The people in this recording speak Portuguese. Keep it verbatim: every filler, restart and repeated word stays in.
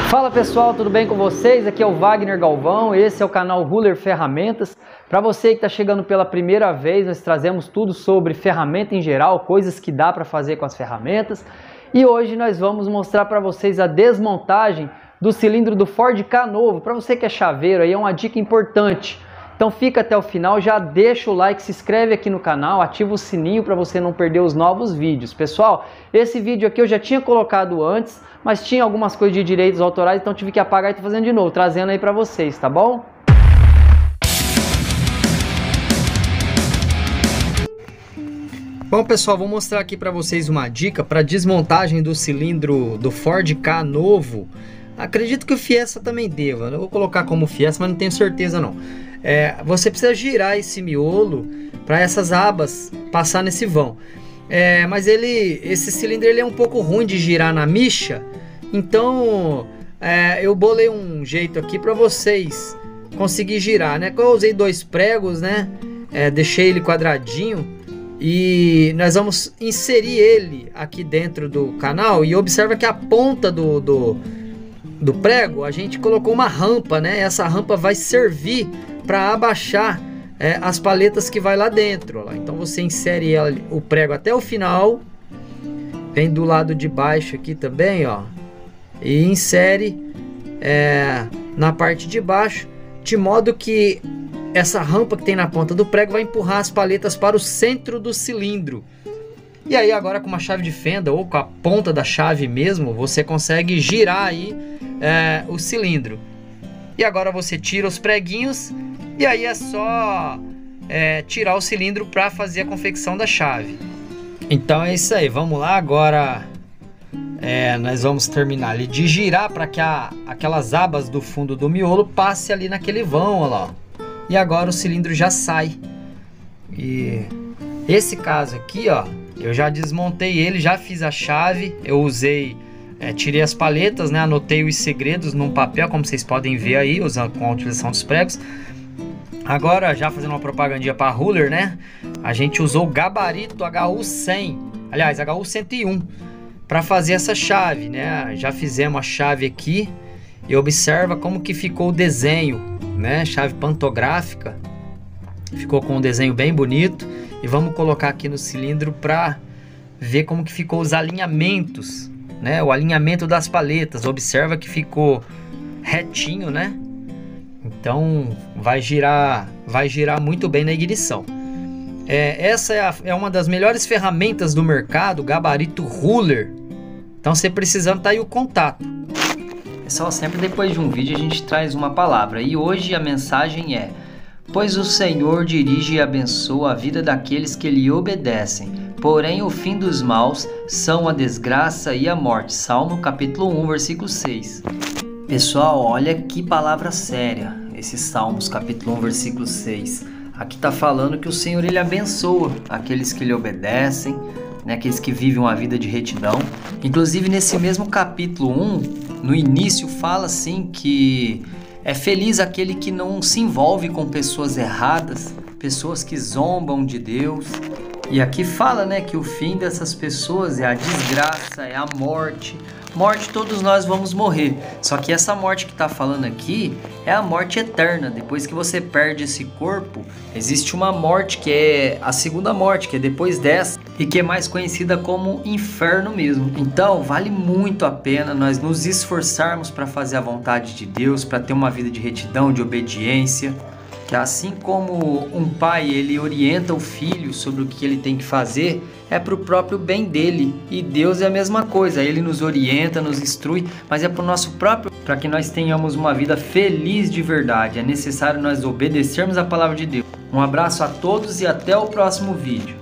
Fala pessoal, tudo bem com vocês? Aqui é o Wagner Galvão, esse é o canal Ruler Ferramentas. Para você que está chegando pela primeira vez, nós trazemos tudo sobre ferramenta em geral, coisas que dá para fazer com as ferramentas. E hoje nós vamos mostrar para vocês a desmontagem do cilindro do Ford Ka novo. Para você que é chaveiro, aí é uma dica importante. Então fica até o final, já deixa o like, se inscreve aqui no canal, ativa o sininho para você não perder os novos vídeos. Pessoal, esse vídeo aqui eu já tinha colocado antes, mas tinha algumas coisas de direitos autorais, então tive que apagar e tô fazendo de novo, trazendo aí para vocês, tá bom? Bom pessoal, vou mostrar aqui para vocês uma dica para desmontagem do cilindro do Ford Ka novo. Acredito que o Fiesta também deva, eu vou colocar como Fiesta, mas não tenho certeza não. É, você precisa girar esse miolo para essas abas passar nesse vão. É, mas ele, esse cilindro ele é um pouco ruim de girar na micha, então é, eu bolei um jeito aqui para vocês conseguir girar, né? Eu usei dois pregos, né? É, deixei ele quadradinho e nós vamos inserir ele aqui dentro do canal. E observa que a ponta do, do, do prego a gente colocou uma rampa, né? Essa rampa vai servir para abaixar é, as paletas que vai lá dentro. Ó. Então você insere ela, o prego até o final, vem do lado de baixo aqui também, ó, e insere é, na parte de baixo, de modo que essa rampa que tem na ponta do prego vai empurrar as paletas para o centro do cilindro. E aí agora com uma chave de fenda ou com a ponta da chave mesmo, você consegue girar aí é, o cilindro. E agora você tira os preguinhos e aí é só é, tirar o cilindro para fazer a confecção da chave. Então é isso aí, vamos lá agora. É, nós vamos terminar ali de girar para que a, aquelas abas do fundo do miolo passe ali naquele vão, olha lá. E agora o cilindro já sai. E esse caso aqui, ó, eu já desmontei ele, já fiz a chave, eu usei, é, tirei as paletas, né, anotei os segredos num papel, como vocês podem ver aí, usando com a utilização dos pregos. Agora, já fazendo uma propagandinha para Ruler, né, a gente usou o gabarito H U cem, aliás, H U cento e um, para fazer essa chave, né. Já fizemos a chave aqui e observa como que ficou o desenho, né, chave pantográfica, ficou com um desenho bem bonito. E vamos colocar aqui no cilindro para ver como que ficou os alinhamentos, né, o alinhamento das paletas. Observa que ficou retinho, né, então vai girar, vai girar muito bem na ignição. É, essa é, a, é uma das melhores ferramentas do mercado, gabarito Ruler. Então você precisando, tá aí o contato. Pessoal, sempre depois de um vídeo a gente traz uma palavra e hoje a mensagem é: pois o Senhor dirige e abençoa a vida daqueles que lhe obedecem, porém o fim dos maus são a desgraça e a morte. Salmo capítulo um, versículo seis. Pessoal, olha que palavra séria, esse Salmos capítulo um, versículo seis. Aqui está falando que o Senhor ele abençoa aqueles que lhe obedecem, né, aqueles que vivem uma vida de retidão. Inclusive nesse mesmo capítulo um, no início fala assim que é feliz aquele que não se envolve com pessoas erradas, pessoas que zombam de Deus. E aqui fala, né, que o fim dessas pessoas é a desgraça, é a morte. Morte, todos nós vamos morrer. Só que essa morte que está falando aqui é a morte eterna. Depois que você perde esse corpo, existe uma morte que é a segunda morte, que é depois dessa, e que é mais conhecida como inferno mesmo. Então vale muito a pena nós nos esforçarmos para fazer a vontade de Deus, para ter uma vida de retidão, de obediência. Que assim como um pai ele orienta o filho sobre o que ele tem que fazer, é para o próprio bem dele. E Deus é a mesma coisa, ele nos orienta, nos instrui, mas é para o nosso próprio, para que nós tenhamos uma vida feliz de verdade. É necessário nós obedecermos a palavra de Deus. Um abraço a todos e até o próximo vídeo.